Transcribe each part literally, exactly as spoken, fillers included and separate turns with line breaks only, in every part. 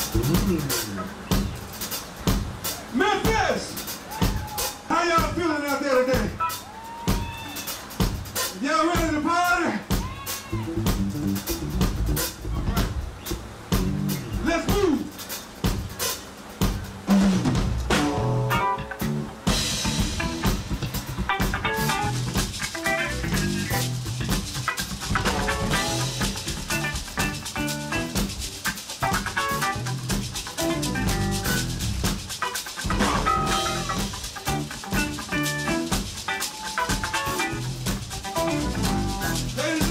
Memphis! How y'all feeling out there today? Y'all ready to party? Let's move! Ladies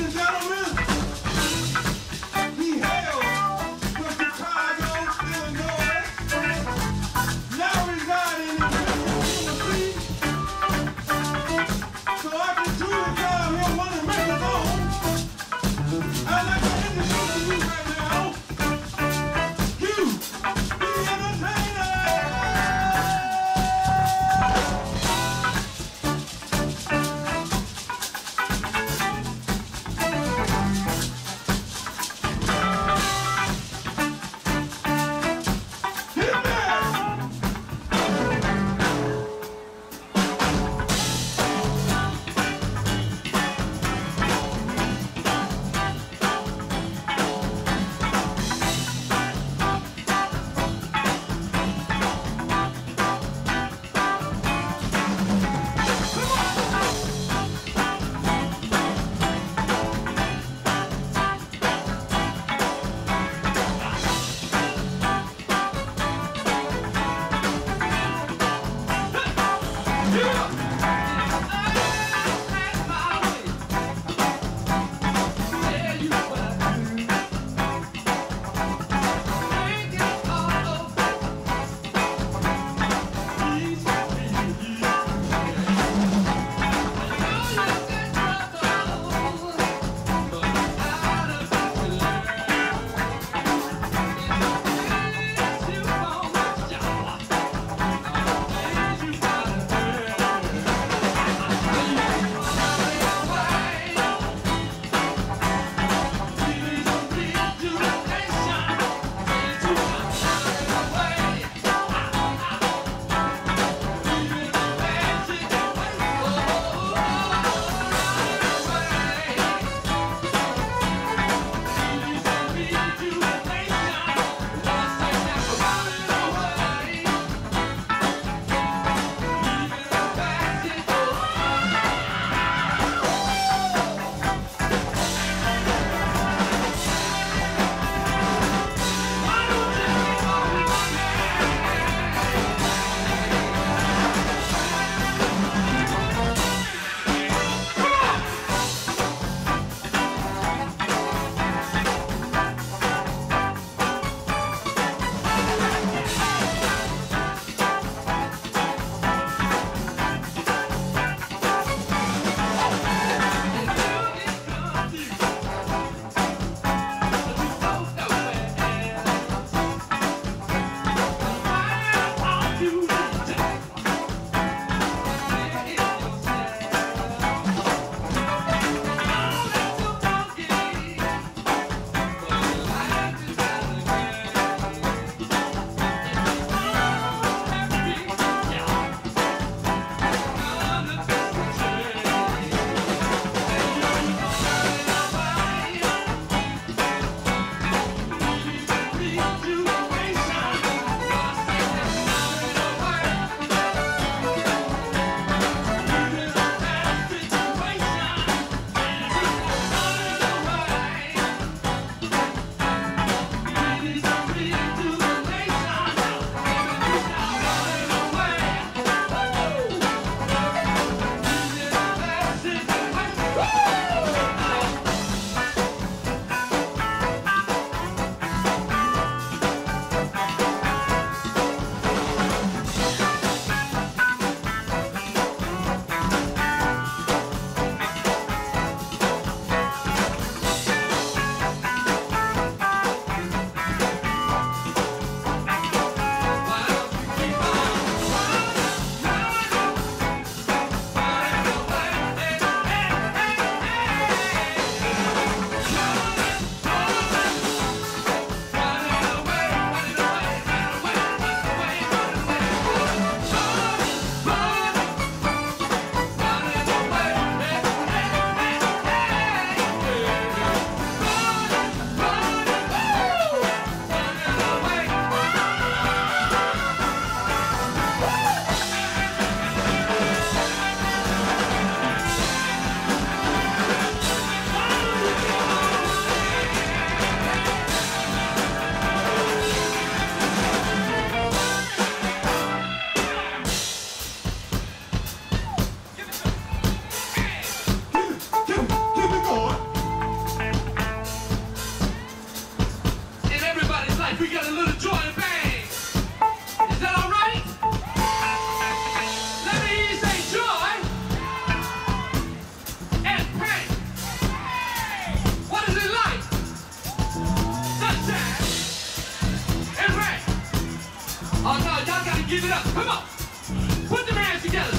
Oh no, y'all gotta give it up. Come on. Put them hands together.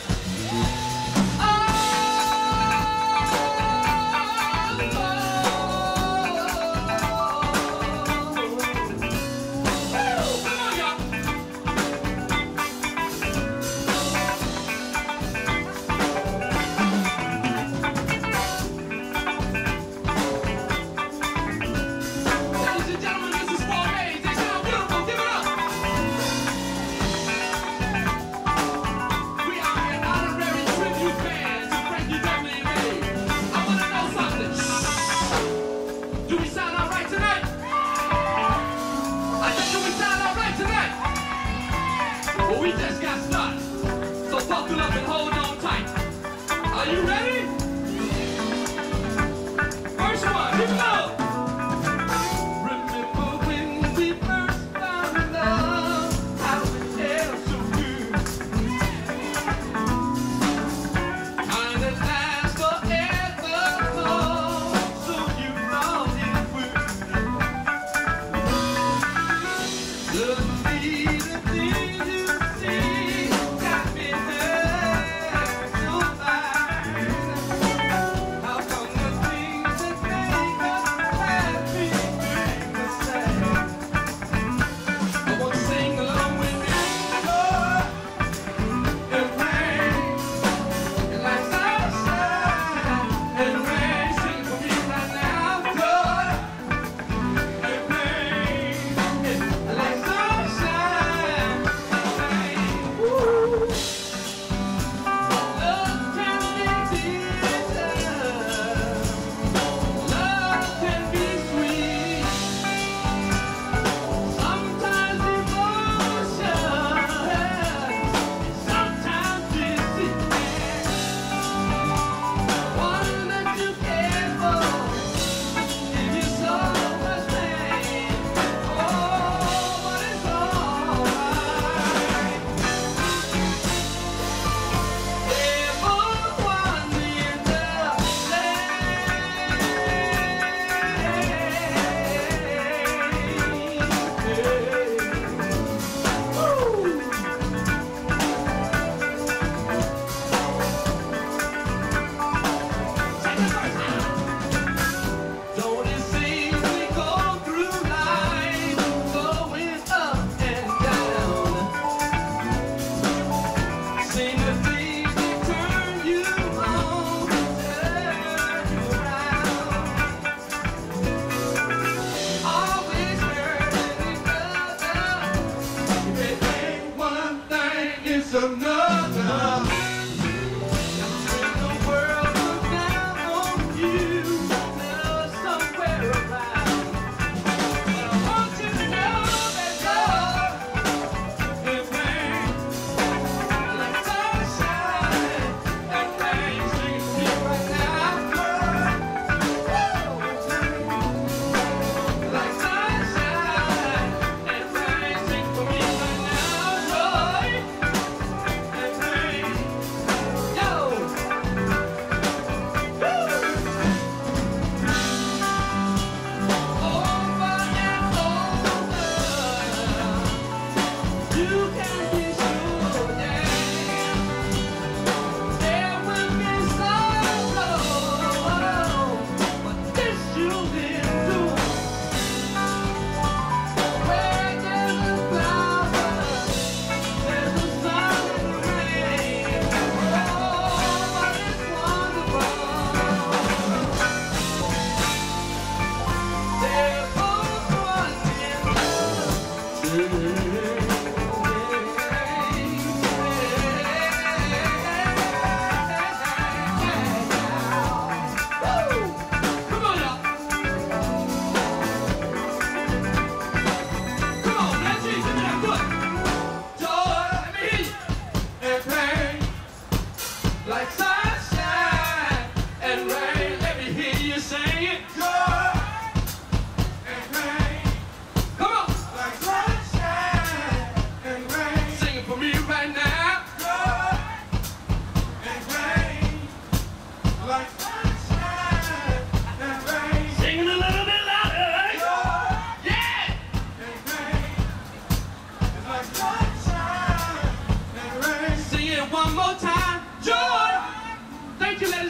We just got started, so buckle up and hold on tight. Are you ready? First one, here we go. Remember when we first found love, how it felt so good. Kind of last forever, so you thought it would. Just need a thing you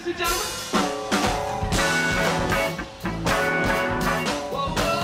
ladies and gentlemen. Whoa, whoa.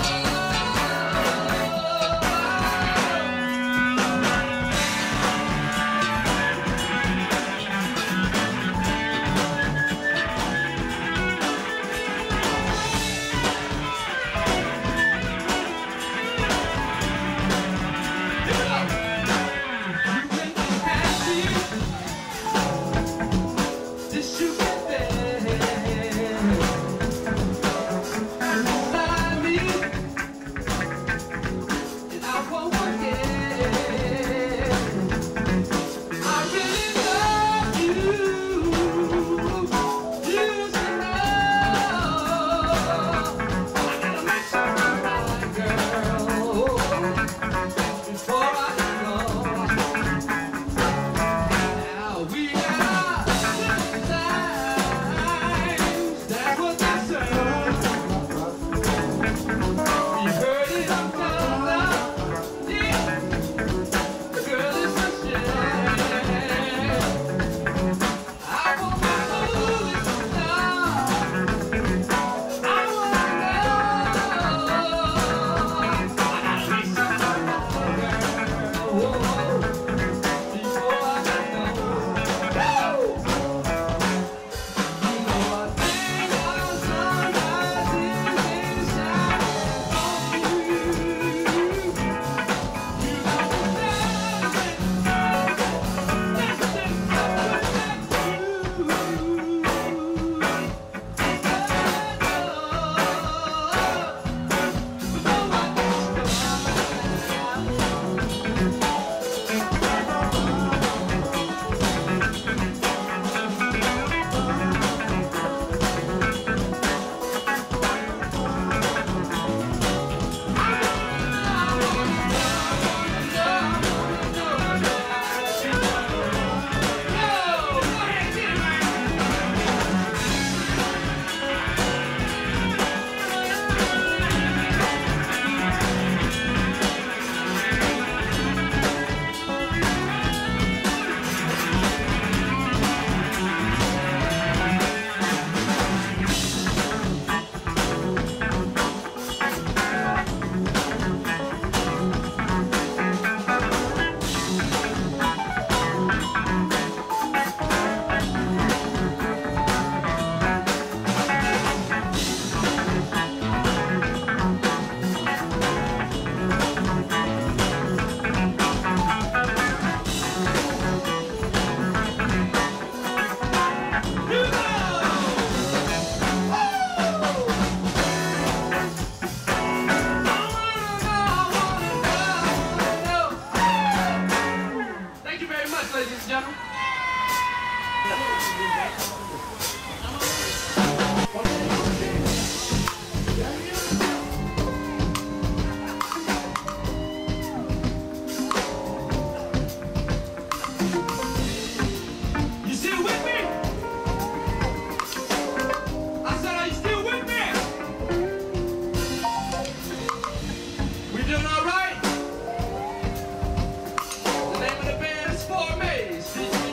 Ladies and gentlemen. You still with me? I said, are you still with me? We doing all right? The name of the band is Four Mays.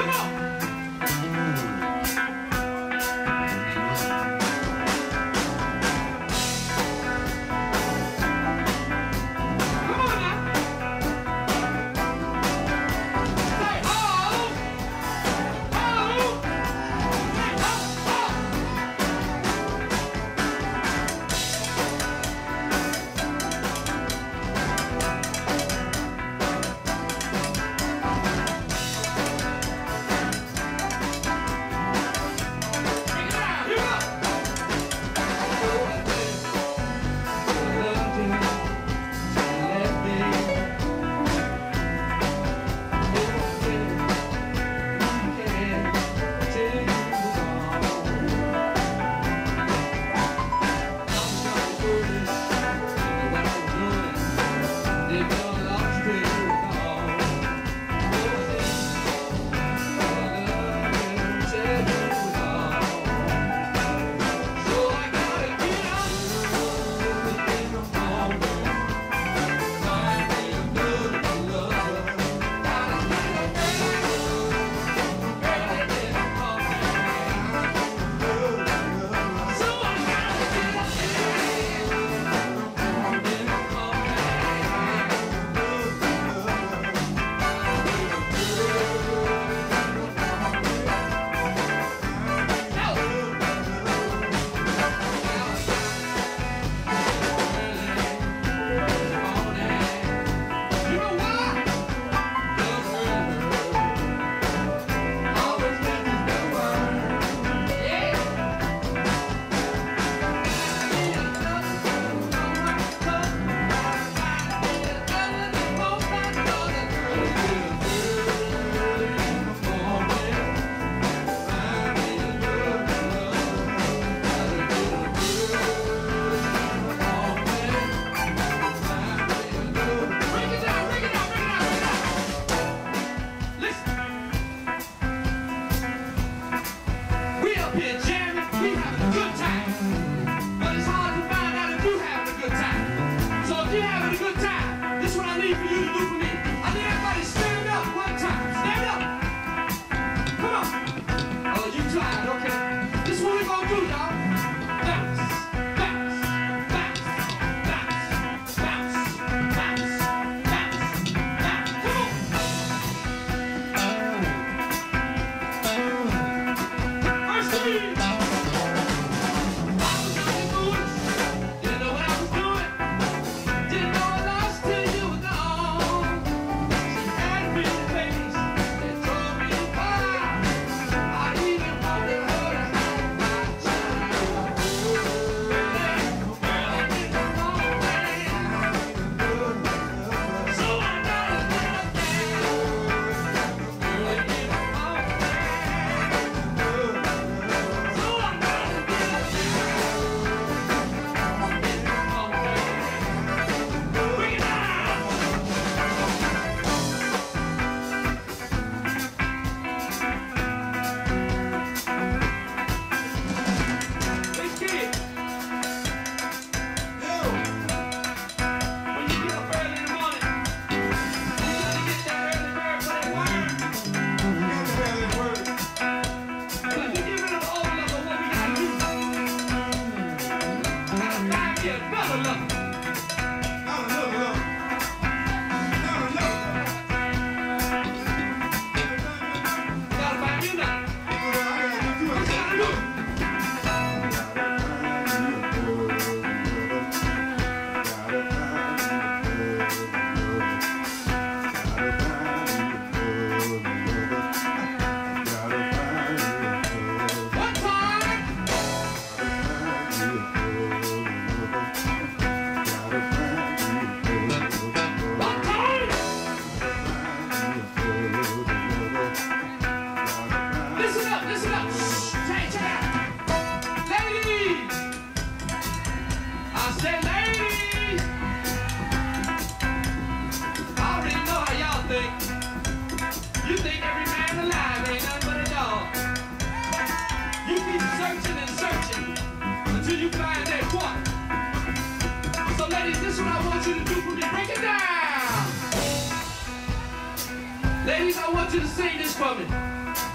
Ladies, I want you to sing this for me.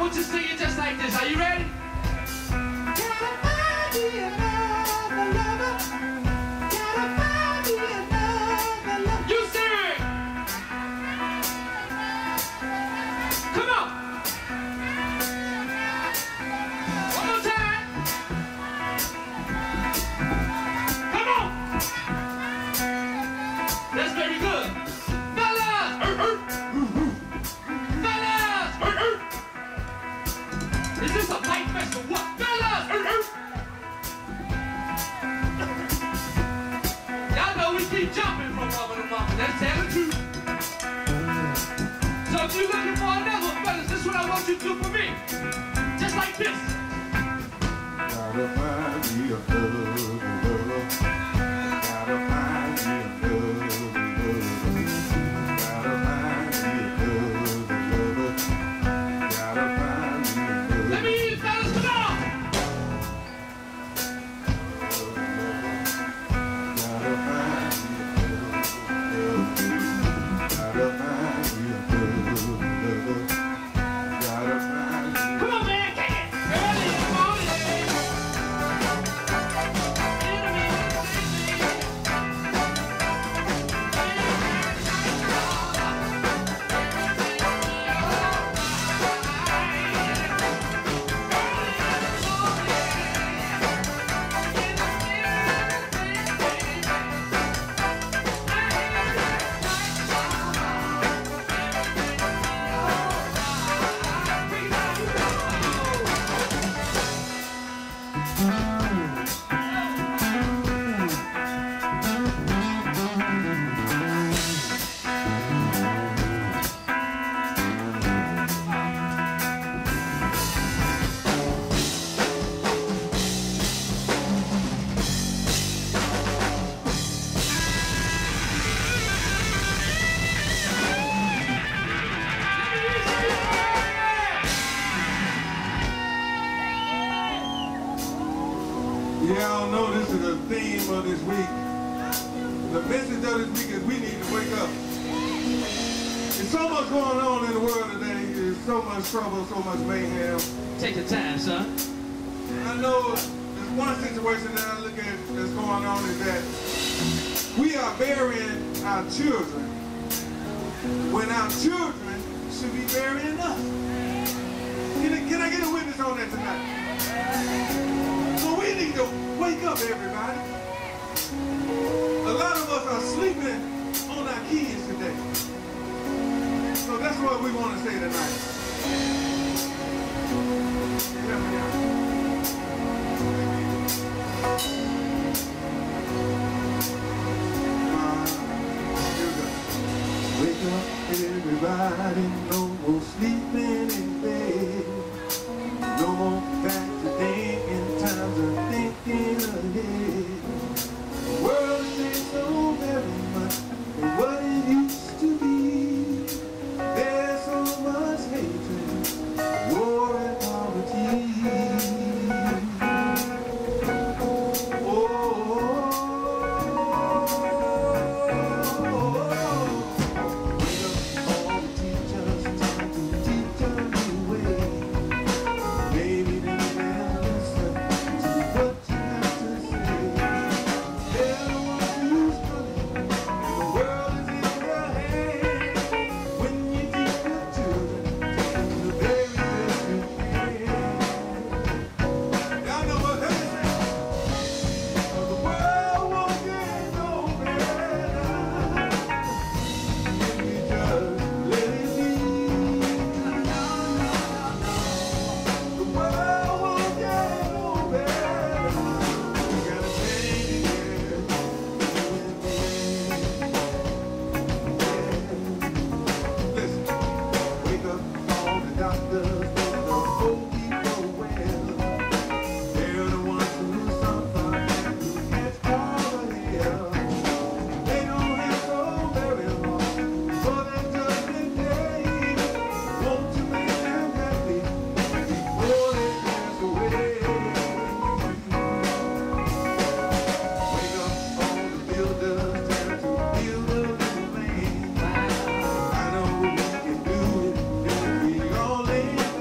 want you to sing it just like this. Are you ready?
Gotta find me another lover. Gotta find me another lover.
You sing! Come on! One more time! Come on! That's very good. Fellas! Er, er. Fellas! Er, er. Is this a pipe fest or what? Fellas! Er, er. Y'all know we keep jumping from mama to mama. Let's tell the truth. So if you're looking for another, fellas, this is what I want you to do for me. Just like this.
Gotta find me another lover. Gotta find me another lover. Gotta find me another lover. Gotta find me another.
Let me hear you, fellas. Come on.
Gotta find me another lover. Gotta find me another lover. Gotta find me.
Come on, man. Kick it. Early in the morning. In the
Y'all know this is the theme of this week. The message of this week is we need to wake up. There's so much going on in the world today. There's so much trouble, so much mayhem.
Take your time, son.
I know there's one situation that I look at that's going on is that we are burying our children when our children should be burying us. Can I, can I get a witness on that tonight? So we need to wake up, everybody. A lot of us are sleeping on our kids today. So that's what we want to say tonight. Help me out. Wake up, everybody, no more sleeping in bed. No more back to thinking, times of thinking ahead. The world has changed so very much from what it used to be. There's so much hatred, war and poverty. Oh, wake up all the teachers, time to teach a new way. Maybe they will listen to what you have to say. They're the ones who's running, and the world is in their hands. When you teach your children, take them to the very best you can. Y'all know what that is? 'Cause the world won't get no better if we just let it be. The world won't get no better. We gotta change it. Listen, wake up all the doctors, make the old people well. They're the ones who suffer and who catch all the hell. They don't have so very long for their judgment day. Won't you make them happy before they pass away? Wake up all the builders, time to build a little land. I know we can do it if we all lay down.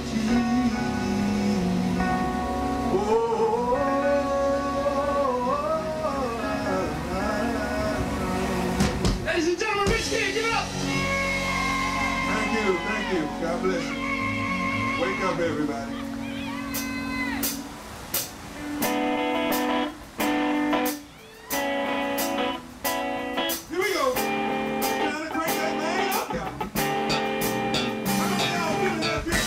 Ladies and gentlemen, Rich Kid, give it up!
Thank you, thank you. God bless you. Wake up, everybody. Here we go. Trying to crank that man up, y'all. How many of y'all feeling up here?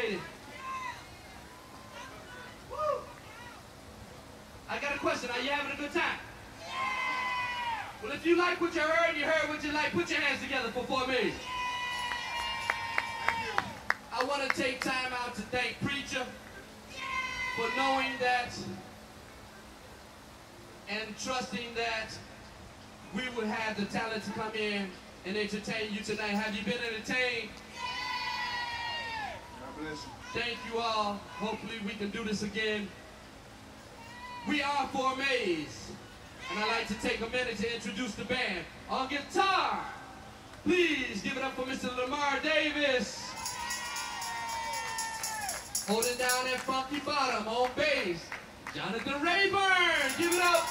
appreciate it. Woo! I got a question. Are you having a good time? Well, if you like what you heard, you heard what you like, put your hands together for four million. I want to take time out to thank Preacher for knowing that and trusting that we would have the talent to come in and entertain you tonight. Have you been entertained?
God bless you.
Thank you all. Hopefully we can do this again. We are Four Mays, and I'd like to take a minute to introduce the band. On guitar, please give it up for Mister Lamar Davis. Holding down that funky bottom on bass, Jonathan Rayburn. Give it up.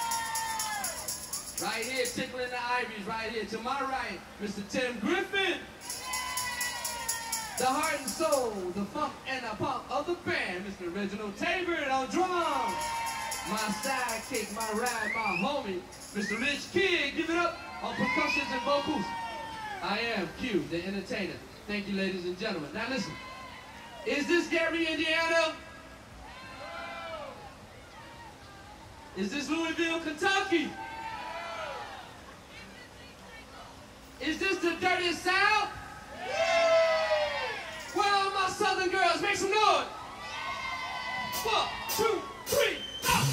Right here, tickling the ivories, right here. To my right, Mister Tim Griffin. The heart and soul, the funk and the punk of the band, Mister Reginald Tabor on drums. My sidekick, my ride, my homie, Mister Rich Kidd. Give it up on percussions and vocals. I am Q, the entertainer. Thank you, ladies and gentlemen. Now listen, is this Gary, Indiana? Is this Louisville, Kentucky? Is this the Dirty South? Where are all my Southern girls? Make some noise. One, two, three, go!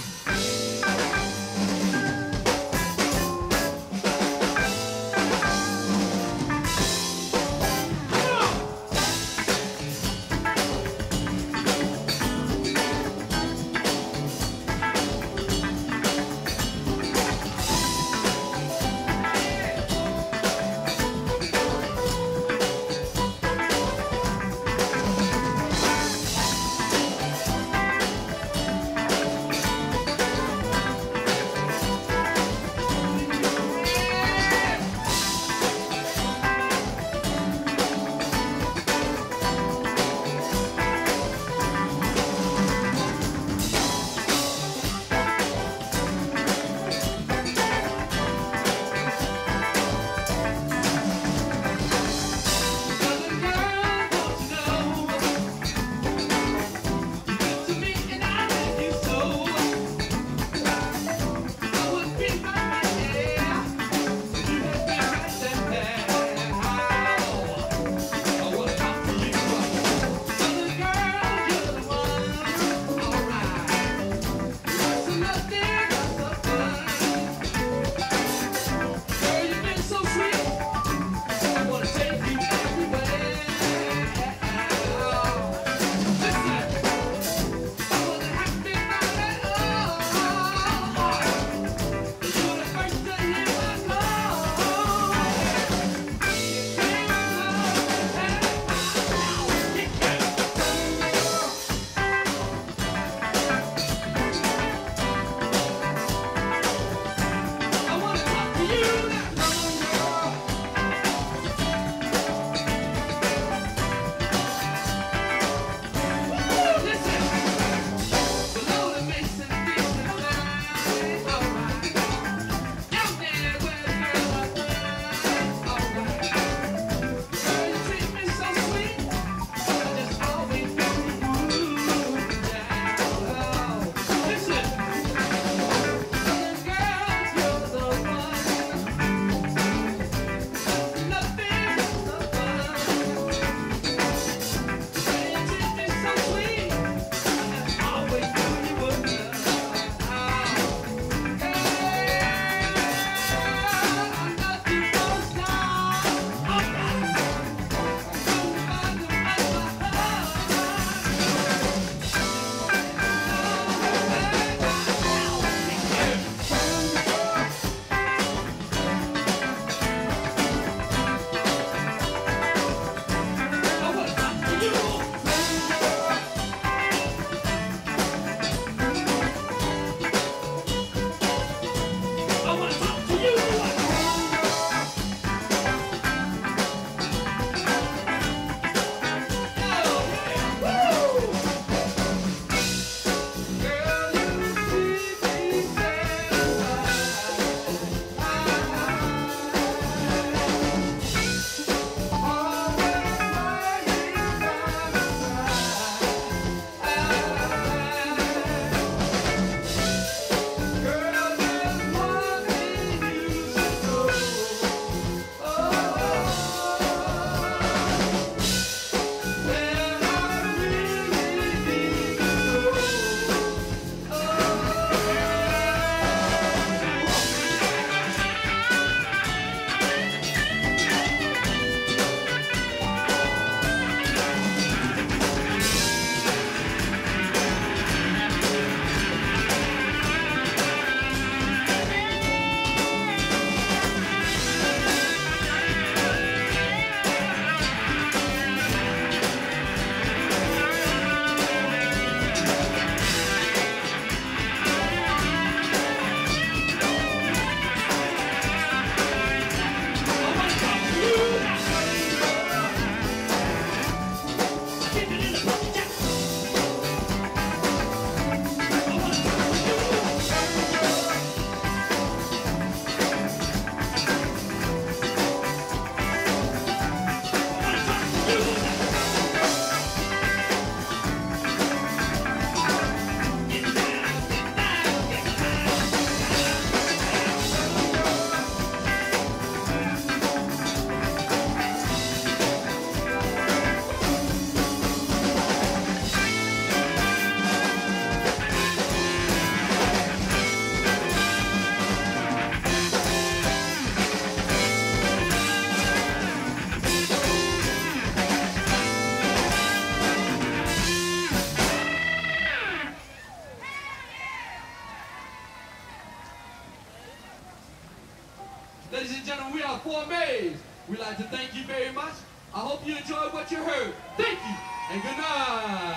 Ladies and gentlemen, we are Four Mays. We'd like to thank you very much. I hope you enjoyed what you heard. Thank you, and good night.